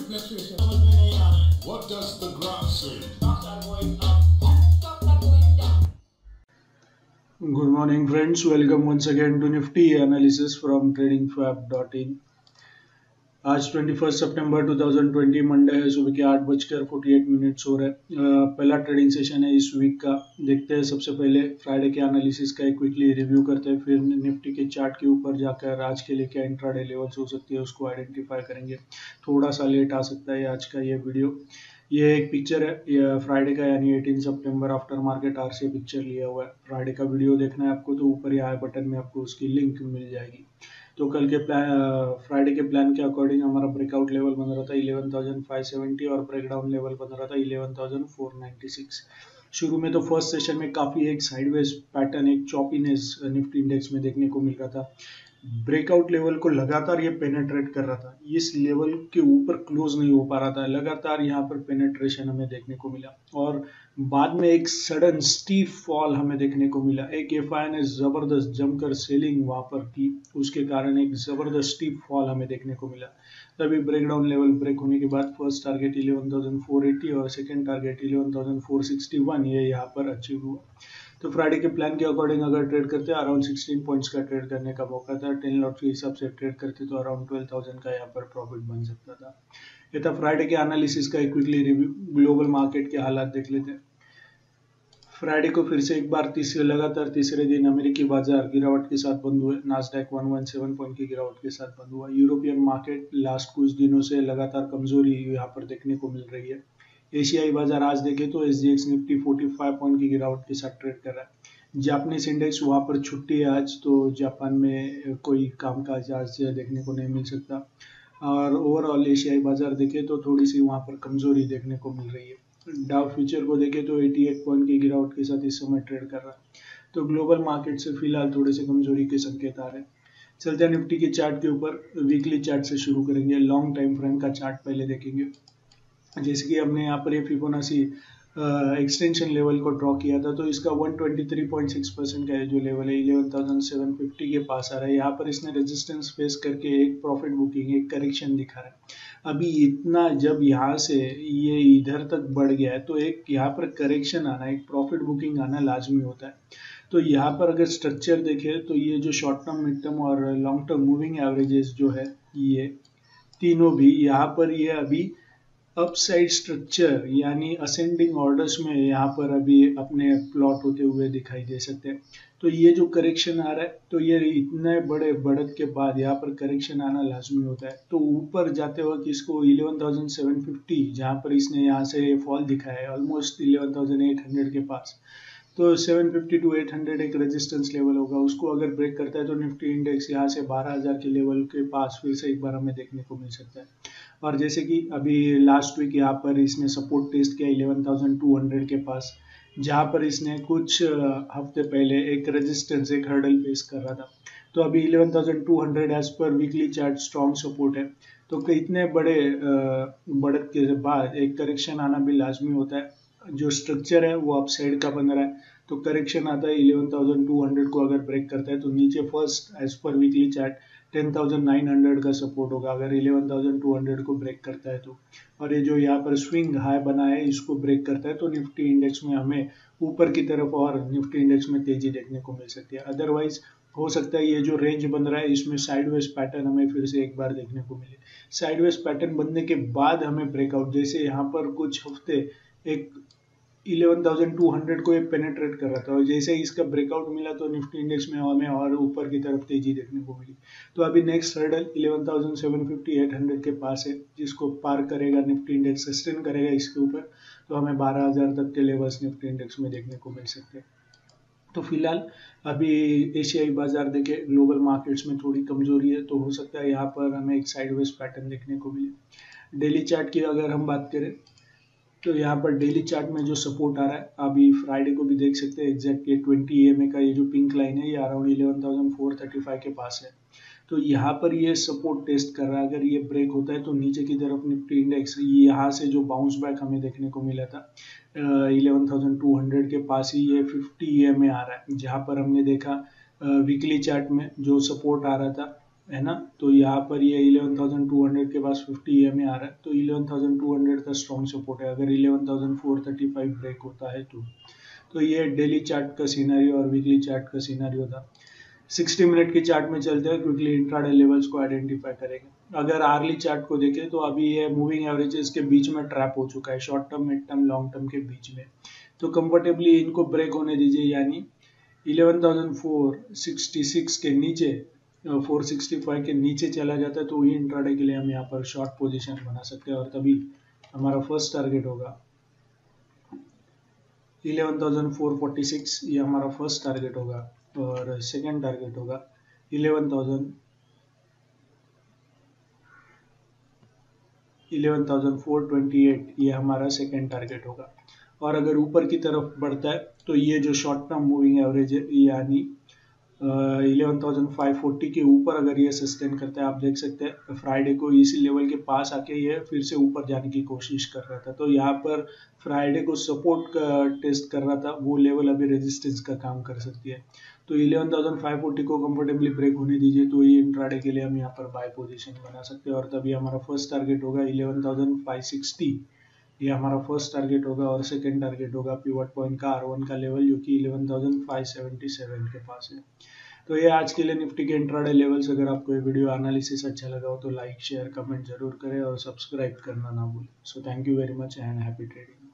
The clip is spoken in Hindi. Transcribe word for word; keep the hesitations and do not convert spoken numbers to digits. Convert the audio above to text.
nutrition. What does the graph say? Stocks are going up. Stocks are going down. Good morning, friends. Welcome once again to Nifty analysis from trading fab dot in. आज इक्कीस सितंबर दो हज़ार बीस मंडे है। सुबह के आठ बजकर अड़तालीस मिनट्स हो रहे हैं। पहला ट्रेडिंग सेशन है इस वीक का। देखते हैं सबसे पहले फ्राइडे के एनालिसिस का एक क्विकली रिव्यू करते हैं, फिर निफ्टी के चार्ट के ऊपर जाकर आज के लिए क्या इंट्राडे लेवल्स हो सकती है उसको आइडेंटिफाई करेंगे। थोड़ा सा लेट आ सकता है आज का ये वीडियो। ये एक पिक्चर है ये फ्राइडे का, यानी अठारह सितंबर आफ्टर मार्केट आर से पिक्चर लिया हुआ है। फ्राइडे का वीडियो देखना है आपको तो ऊपर ही आई बटन में आपको उसकी लिंक मिल जाएगी। तो कल के प्लान फ्राइडे के प्लान के अकॉर्डिंग हमारा ब्रेकआउट लेवल बन रहा था इलेवन थाउजेंड फाइव सेवेंटी और ब्रेकडाउन लेवल बन रहा था eleven thousand four ninety six. शुरू में तो फर्स्ट सेशन में काफ़ी एक साइडवेज पैटर्न, एक चॉपीनेस निफ्टी इंडेक्स में देखने को मिल रहा था। ब्रेकआउट लेवल को लगातार ये पेनेट्रेट कर रहा था, इस लेवल के ऊपर क्लोज नहीं हो पा रहा था। लगातार यहाँ पर पेनेट्रेशन हमें देखने को मिला और बाद में एक सडन स्टीप फॉल हमें देखने को मिला। एक एफ आई ने जबरदस्त जमकर सेलिंग वहां पर की, उसके कारण एक जबरदस्त स्टीप फॉल हमें देखने को मिला। तभी ब्रेकडाउन लेवल ब्रेक होने के बाद first target eleven thousand four eighty और second target eleven thousand four sixty one ये यहाँ पर अचीव हुआ। तो फ्राइडे के प्लान के अकॉर्डिंग अगर ट्रेड करते हैं अराउंड सोलह पॉइंट्स का ट्रेड करने का मौका था। टेन लॉट के हिसाब से ट्रेड करते तो अराउंड ट्वेल्व थाउजेंड का यहाँ पर प्रॉफिट बन सकता था। ये था फ्राइडे के एनालिसिस का एक क्विकली रिव्यू। ग्लोबल मार्केट के हालात देख लेते हैं। फ्राइडे को फिर से एक बार तीसरे लगातार तीसरे दिन अमेरिकी बाजार गिरावट के साथ बंद हुए। नास्डैक एक सौ सत्रह पॉइंट की गिरावट के साथ बंद हुआ। यूरोपियन मार्केट लास्ट कुछ दिनों से लगातार कमजोरी यहाँ पर देखने को मिल रही है। एशियाई बाजार आज देखे तो एसजीएक्स निफ्टी पैंतालीस पॉइंट की गिरावट के साथ ट्रेड कर रहा है। जापानीज इंडेक्स वहां पर छुट्टी है आज, तो जापान में कोई कामकाज आज देखने को नहीं मिल सकता। और ओवरऑल एशियाई बाजार देखे तो थोड़ी सी वहां पर कमजोरी देखने को मिल रही है। डाउ फ्यूचर को देखे तो अठासी पॉइंट की गिरावट के साथ इस समय ट्रेड कर रहा है। तो ग्लोबल मार्केट से फिलहाल थोड़े से कमजोरी के संकेत आ रहे हैं। चलते हैं निफ्टी के चार्ट के ऊपर। वीकली चार्ट से शुरू करेंगे। लॉन्ग टाइम फ्रेम का चार्ट पहले देखेंगे। जैसे कि हमने यहाँ पर ये फिबोनाची एक्सटेंशन लेवल को ड्रॉ किया था, तो इसका एक सौ तेईस पॉइंट छह परसेंट का जो लेवल है इलेवन थाउजेंड सेवन फिफ्टी के पास आ रहा है। यहाँ पर इसने रेजिस्टेंस फेस करके एक प्रॉफिट बुकिंग, एक करेक्शन दिखा रहा है। अभी इतना जब यहाँ से ये इधर तक बढ़ गया है तो एक यहाँ पर करेक्शन आना, एक प्रॉफिट बुकिंग आना लाजमी होता है। तो यहाँ पर अगर स्ट्रक्चर देखें तो ये जो शॉर्ट टर्म, मिड टर्म और लॉन्ग टर्म मूविंग एवरेजेस जो है ये तीनों भी यहाँ पर ये अभी अपसाइड स्ट्रक्चर यानी असेंडिंग ऑर्डर्स में यहाँ पर अभी अपने प्लॉट होते हुए दिखाई दे सकते हैं। तो ये जो करेक्शन आ रहा है तो ये इतने बड़े बढ़त के बाद यहाँ पर करेक्शन आना लाजमी होता है। तो ऊपर जाते वक्त इसको इलेवन थाउजेंड सेवन फिफ्टी जहाँ पर इसने यहाँ से फॉल दिखाया है almost eleven thousand eight hundred के पास, तो seven fifty to eight hundred एक रेजिस्टेंस लेवल होगा। उसको अगर ब्रेक करता है तो निफ्टी इंडेक्स यहाँ से बारह हज़ार के लेवल के पास फिर से एक बार हमें देखने को मिल सकता है। और जैसे कि अभी लास्ट वीक यहाँ पर इसने सपोर्ट टेस्ट किया इलेवन थाउजेंड टू हंड्रेड के पास, जहाँ पर इसने कुछ हफ्ते पहले एक रेजिस्टेंस, एक हर्डल फेस कर रहा था। तो अभी eleven thousand two hundred edge पर वीकली चार्ट स्ट्रॉन्ग सपोर्ट है। तो इतने बड़े बढ़त के बाद एक करेक्शन आना भी लाजमी होता है। जो स्ट्रक्चर है वो अपसाइड का बन रहा है, तो करेक्शन आता है इलेवन थाउजेंड टू हंड्रेड को अगर ब्रेक करता है तो नीचे फर्स्ट एज पर weekly chart ten thousand nine hundred का सपोर्ट होगा अगर इलेवन थाउजेंड टू हंड्रेड को ब्रेक करता है तो। और ये जो यहाँ पर स्विंग हाई बना है इसको ब्रेक करता है तो निफ्टी इंडेक्स में हमें ऊपर की तरफ और निफ्टी इंडेक्स में तेजी देखने को मिल सकती है। अदरवाइज हो सकता है ये जो रेंज बन रहा है इसमें साइडवेज पैटर्न हमें फिर से एक बार देखने को मिले। साइडवेज पैटर्न बनने के बाद हमें ब्रेकआउट, जैसे यहाँ पर कुछ हफ्ते एक इलेवन थाउजेंड टू हंड्रेड को ये पेनेट्रेट कर रहा था और जैसे ही इसका ब्रेकआउट मिला तो निफ्टी इंडेक्स में हमें और ऊपर की तरफ तेजी देखने को मिली। तो अभी next hurdle eleven thousand seven fifty eight hundred के पास है, जिसको पार करेगा निफ्टी इंडेक्स, सस्टेन करेगा इसके ऊपर तो हमें बारह हज़ार तक के लेवल्स निफ्टी इंडेक्स में देखने को मिल सकते हैं। तो फिलहाल अभी एशियाई बाजार देखे, ग्लोबल मार्केट्स में थोड़ी कमजोरी है, तो हो सकता है यहाँ पर हमें एक साइडवेज पैटर्न देखने को मिले। डेली चार्ट की अगर हम बात करें तो यहाँ पर डेली चार्ट में जो सपोर्ट आ रहा है, अभी फ्राइडे को भी देख सकते हैं एग्जैक्ट ये ट्वेंटी ई एम ए का ये जो पिंक लाइन है ये around eleven thousand four thirty five के पास है। तो यहाँ पर ये सपोर्ट टेस्ट कर रहा है। अगर ये ब्रेक होता है तो नीचे की तरफ निफ्टी इंडेक्स यहाँ से जो बाउंस बैक हमें देखने को मिला था इलेवन थाउजेंड टू हंड्रेड के पास ही ये फिफ्टी ई एम ए आ रहा है, जहाँ पर हमने देखा वीकली चार्ट में जो सपोर्ट आ रहा था है ना। तो यहाँ पर ये इलेवन थाउजेंड टू हंड्रेड के पास फिफ्टी ई एम ए आ रहा है, तो इलेवन थाउजेंड टू हंड्रेड का स्ट्रॉन्ग सपोर्ट है अगर eleven thousand four thirty five break होता है तो। तो ये डेली चार्ट का सिनेरियो और वीकली चार्ट का सिनेरियो था। सिक्सटी मिनट की चार्ट में चलते हैं, क्विकली इंट्राडे लेवल्स को आइडेंटिफाई करेंगे। अगर आर्ली चार्ट को देखें तो अभी ये मूविंग एवरेजेस के बीच में ट्रैप हो चुका है, short term, mid term, long term के बीच में। तो कंफर्टेबली इनको ब्रेक होने दीजिए, यानी eleven thousand four sixty six के नीचे, फोर सिक्सटी फाइव के नीचे चला जाता है तो वही इंट्राडे के लिए हम यहाँ पर शॉर्ट पोजीशन बना सकते हैं, और तभी हमारा फर्स्ट टारगेट होगा eleven thousand four forty six, ये हमारा फर्स्ट टारगेट होगा, और सेकेंड टारगेट होगा eleven thousand eleven thousand four twenty eight, ये हमारा सेकेंड टारगेट होगा। और अगर ऊपर की तरफ बढ़ता है तो ये जो शॉर्ट टर्म मूविंग एवरेज है, यानी इलेवन थाउजेंड फाइव फोर्टी के ऊपर अगर ये सस्टेन करता है, आप देख सकते हैं फ्राइडे को इसी लेवल के पास आके ये फिर से ऊपर जाने की कोशिश कर रहा था। तो यहाँ पर फ्राइडे को सपोर्ट का टेस्ट कर रहा था, वो लेवल अभी रेजिस्टेंस का काम कर सकती है। तो इलेवन थाउजेंड फाइव फोर्टी को कंफर्टेबली ब्रेक होने दीजिए, तो ये इंट्राडे के लिए हम यहाँ पर बाय पोजीशन बना सकते हैं, और तभी हमारा फर्स्ट टारगेट होगा इलेवन थाउजेंड फाइव सिक्सटी, ये हमारा फर्स्ट टारगेट होगा, और सेकेंड टारगेट होगा पिवट पॉइंट का आर वन का लेवल, जो कि eleven thousand five seventy seven के पास है। तो ये आज के लिए निफ्टी के इंट्राडे लेवल्स। अगर आपको ये वीडियो एनालिसिस अच्छा लगा हो तो लाइक, शेयर, कमेंट जरूर करें और सब्सक्राइब करना ना भूलें। So thank you very much and happy trading.